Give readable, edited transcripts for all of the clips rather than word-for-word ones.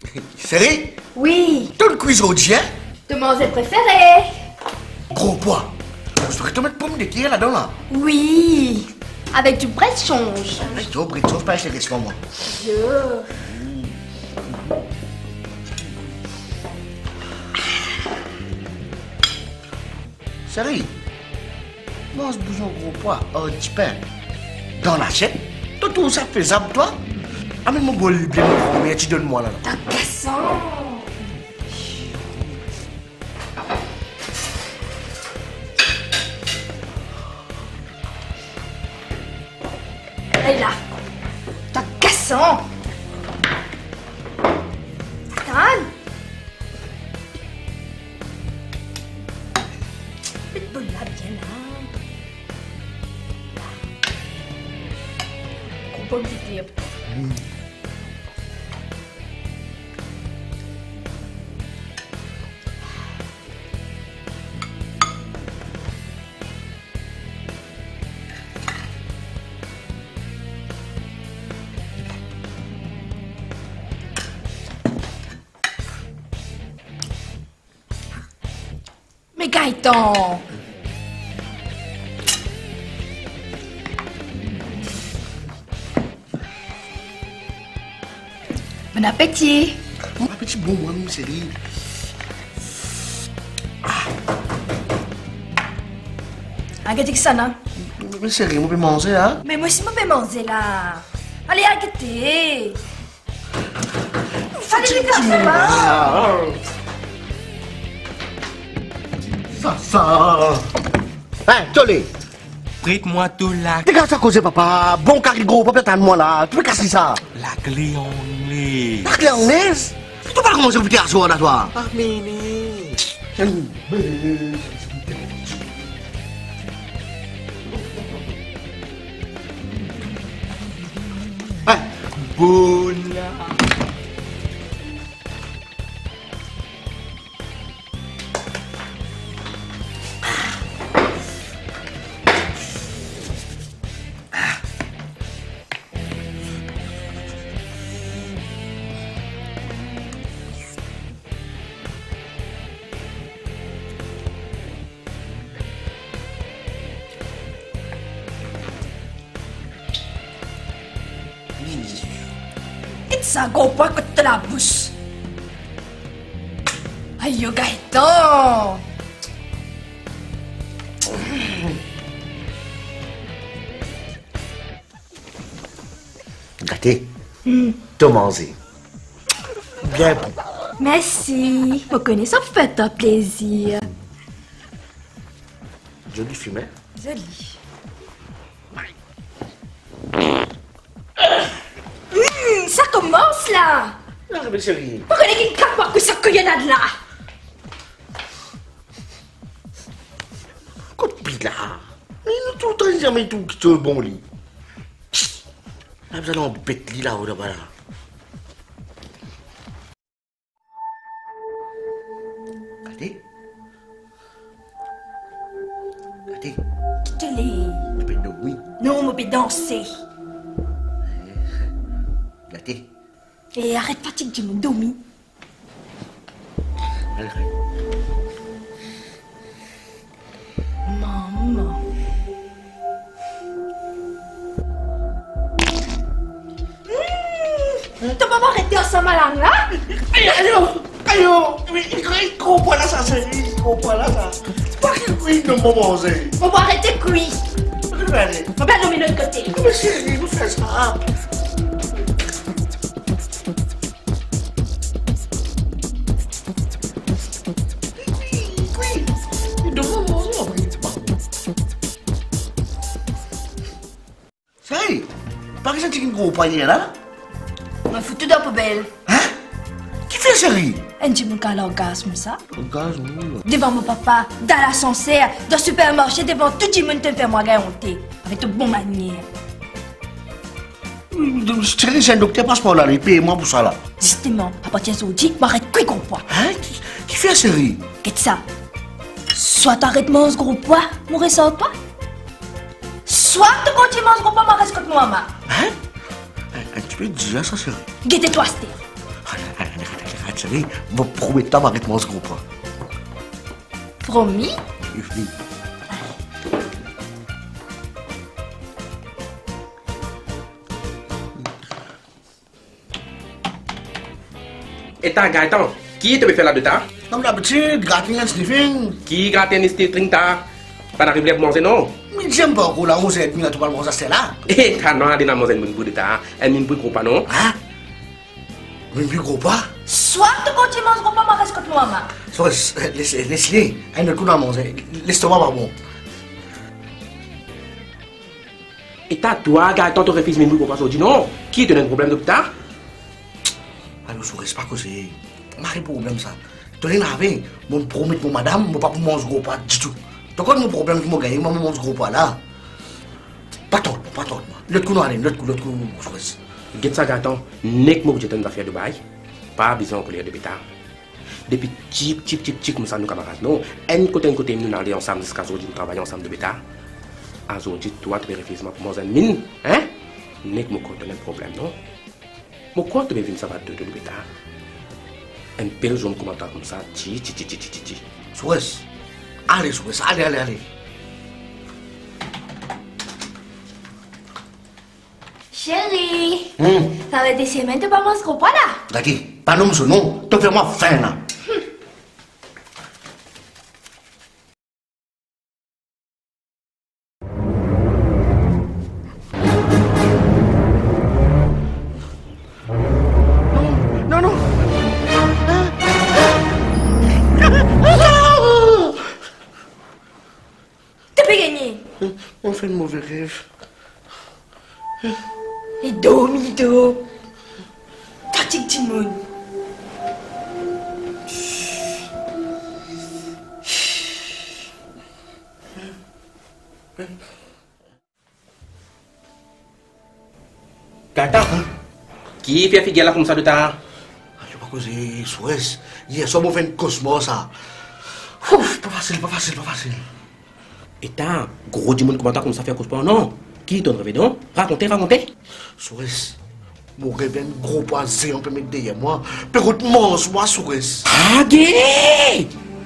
Série? Oui. T'as le quiz aujourd'hui, hein? De manger préféré. Gros poids. Je devrais te mettre pomme de terre là-dedans, là. Oui. Avec du bret-change. Toi, Britton, pas intéressant, moi. Je... Série? Mange bouillon gros poids, du pain. Dans l'assiette? Toi, tout ça faisable, toi? Amène-moi bol bien grand, mais tu donnes-moi là. T'as cassant. Et là, t'as cassant. Calme. Mets le bol là, bien là. Gros pomme de terre. Mais Gaëtan! Bon appétit! Bon appétit, bon, moi, Série. Arrêtez que ça, non? Mais Série, on peut manger, hein? Mais moi aussi, je peux manger là. Allez, arrêtez! Allez, les gars, Ça. Hein, Tolé. Prête-moi tout la Dégage ça cause, papa. Bon carré gros, pas peut-être moi là. Tu peux casser ça. la clé anglaise. La clé anglaise? Tu peux pas commencer à vous dire à toi. Ah, Méné. Hein? Boula. Et ça, gros poids que t'as la bouche. Aïe, Gaëtan! Gâté. T'as mangé. Bien bon. Merci. Vous connaissez, ça fait un plaisir. Joli fumet. Joli. Ça commence là! Non, mais Série. Vous connaissez qui craque pas que ça qu'il y en a de là! Copie là. Mais nous tout le temps, jamais tout qui te bon lit. Là, vous allez en bête lit là, là-bas là. Gâté. Gâté. Quittez-les. Tu peux dormir. Non, on peut danser. Gâté. Et arrête fatigue du monde dormi. Arrête. Maman. T'as pas arrêté ensemble à la là? Aïe, mais il comprend là ça, c'est il comprend là ça. C'est pas qu'il oui, non, pas manger. On va arrêter cuit. Regardez. On va nommer l'autre côté. Mais Série, vous faites ça. Série, par exemple, tu as un gros poignet là? On va foutre dans la poubelle. Hein? Qui fait Série? Un petit monde qui a l'orgasme, ça. Gaz, oui. Devant mon papa, dans l'ascenseur, dans le supermarché, devant tout le monde te fait moi honte. Avec de bonnes manières. Série, c'est un docteur, passe par là, il paye moi pour ça là. Justement, à partir d'aujourd'hui, m'arrête cuit gros poids. Hein? Qui fait Série? Qu'est-ce ça? Soit t'arrêtes mon gros poids, mon ressort pas. Soit tu continues mon gros poids, mon reste contre moi, ma. Hein? Tu peux dire ça, Série? Guettez-toi, Steve. Regarde, chérie, vous promettez pas m'arrêter mon gros poids. Promis? Oui. Et t'as Gaëtan, qui te fait là-dedans? Comme d'habitude, gratting and sniffing. Qui gratte un string ta? Pas d'arriver à manger non? Mais j'aime pas qu'on a 11h30 à tout le monde, ça c'est là. Et t'as non, elle a manger une bout de ta. Elle m'a gros pas non? Hein? Mais plus gros pas? Soit tu continues mon gros pas, ma reste moi, ma. Soit, laisse-les, un autre coup dans manger. L'estomac va bon. Et t'as toi, Gaëtan, te refuse mes gros pas aujourd'hui non? Qui te donne un problème de ta? Alors, je ne reste pas que c'est. Pas de problème ça. Tu n'as rien, je promets pour madame, je ne vais pas manger gros pas du tout. Donc, quand mon problème que je gagne, je mange gros pas là. Pas trop. L'autre coup, l'autre coup, je reste. Get ça, Gaëtan, n'est-ce que j'ai une affaire de bail? Pas besoin de colère de bêta. Depuis tic, comme ça, nous camarades, non? Un côté, nous allons ensemble jusqu'à aujourd'hui, nous travaillons ensemble de bêta. Aujourd'hui, toi, tu vérifies pour manger une mine, hein? N'est-ce que je un problème, non? Pourquoi tu veux venir ça va de bêta? Un bel jaune commentaire comme ça, ti. Souris. Allez. Chérie, ça va être des semaines de pas manger gros pas là. D'accord, pas nom ce nom, tu fais moi faim là. Non. Tu peux gagner. On fait un mauvais rêve. Mido. Tactique Timon. Gaëtan, qui fait figuer là comme ça de ta? Je ne sais pas que c'est Suez. Hier soir, on fait un cosmos ça. Ouf, pas facile. Et t'as gros du monde commentaire comme ça fait à cause pas non? Qui donne rêve non? Racontez. Suez, mon rêve un gros poisson, on peut mettre derrière moi. Peut-être mange-moi, Suez. Ah, gay!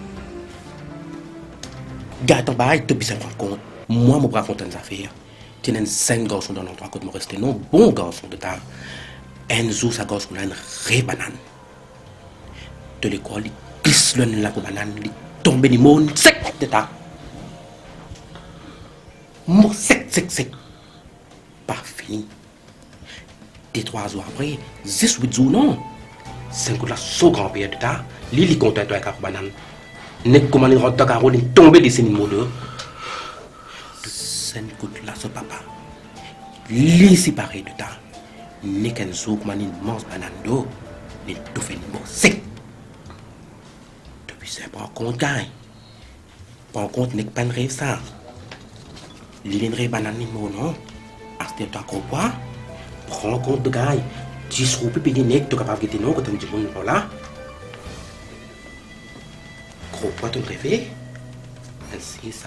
Gaëtan, bah, il te bien rendre compte. Moi, je vais raconter une affaire. Tu as 5 garçons dans l'endroit côté me rester non bon garçon de ta. Un jour, sa garçon a une vraie banane. De l'école, il glisse le la banane, il tombe dans le monde sec de ta. Mort sec. Pas fini. 2-3 jours après, 18 jours non. 5 jours là, so grand-père de ta. Il compte avec la banane. N'est comment il rentre dans la carole, il tombe dans le monde. 5 gouttes là, ce papa. Lui séparé de ta. N'est qu'un jour, comme il mange banane d'eau, il tout fait une mort sec. Depuis c'est pas compte gagne. Pas compte n'est pas un rêve ça. L'île banane ni non. Acheter ta copa. Prends compte de gagne. 10 roupies payé n'est tu capable de te non quand tu me dis bon là. Gros poids ton rêve. Ainsi ça.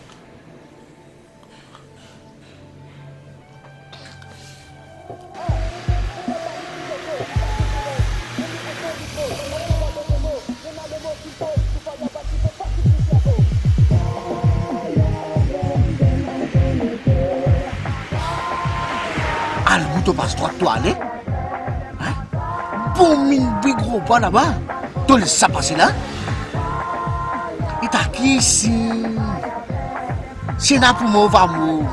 Tu passes toi aller? Hein? Bon, mine, gros pas là-bas. Tu laisses ça passer là? Et t'as qui ici? C'est là pour moi, va mourir.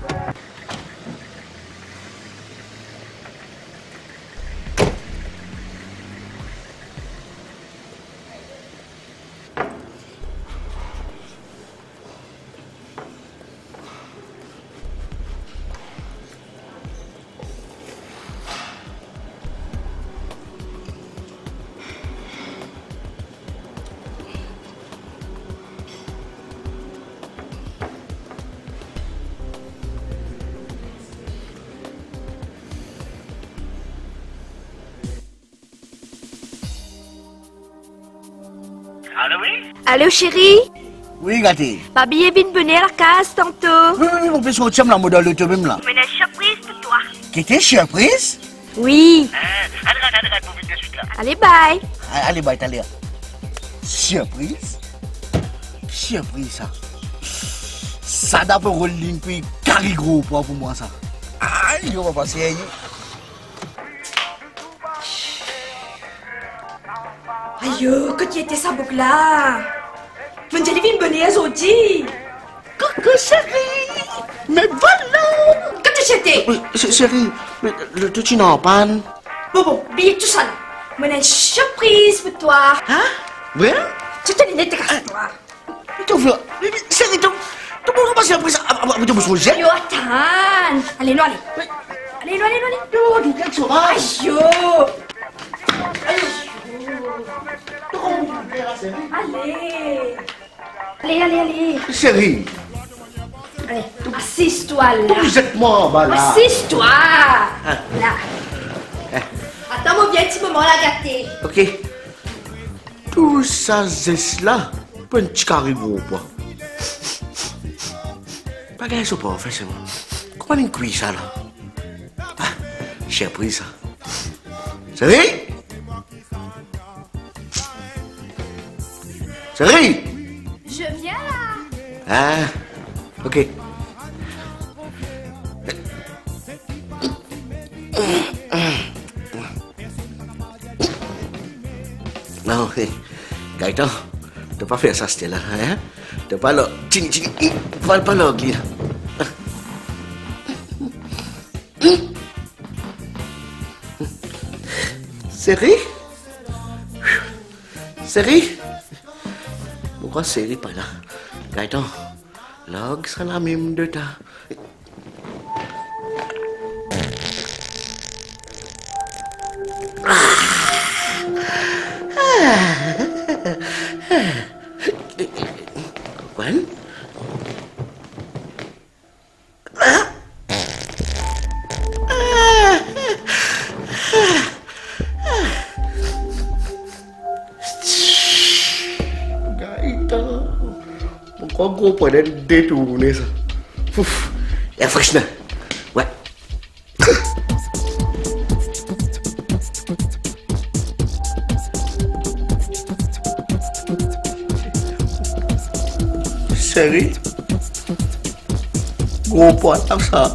Allô, oui? Allô, chérie? Oui, gâté. Babi est venu à la case tantôt. Oui, mon fils, tu aimes la modèle de toi-même là. Mais une surprise pour toi. Qui était surprise? Oui. Arrête, pour vite de suite. vite là. Allez, bye. Allez, bye, allez. Surprise. Surprise, ça. Ça n'a pas rôle puis carré gros poids pour moi, ça. Aïe, on va passer. Aïe, que tu étais ça, boucle là. Je me dis, une bonne aujourd'hui. Coucou, chérie. Mais voilà. Que tu étais? Chérie, mais le tu n'en panne. Bon, billet tout ça là. Moi, j'ai une surprise pour toi. Hein? Ouais? Tu te l'idée de toi. Tu veux? Chérie, tu peux pas surprise à tu me souviens? Yo, attends. Allez, non, allez. Allez, non, allez, non, allez. Yo, quelque chose. Aïe. Aïe, yo. Allez. Chérie, Allez, assise-toi là. vous êtes moi en bas là. Assise-toi. Là. Attends, mon vieux petit moment là, gâté. Ok. Tout ça, c'est là. Pas un petit carré gros, quoi. Pas gagné ce pas, fait, c'est bon. Comment on cuit ça, là? Ah, j'ai pris ça. Chérie? Chérie? Je viens là. Ah, ok. Non, Gaëtan, t'as pas fait ça, c'était là, hein? T'as pas là, pas là, Glia. Série? Série? Pourquoi série pas là? Gaëtan, là, sera la même de ta. When? Gaëtan, pourquoi gros point de détourner ça? Ouf, il y a fraîche là. Ouais. Chérie, gros point comme ça.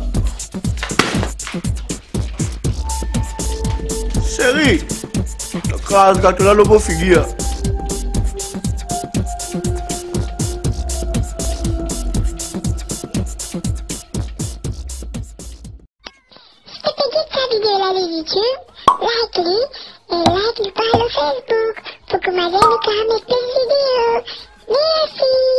Chérie, la case gâteau là, le beau figure. Like-les et like-le par le Facebook pour que ma vie nous permette des vidéos. Merci.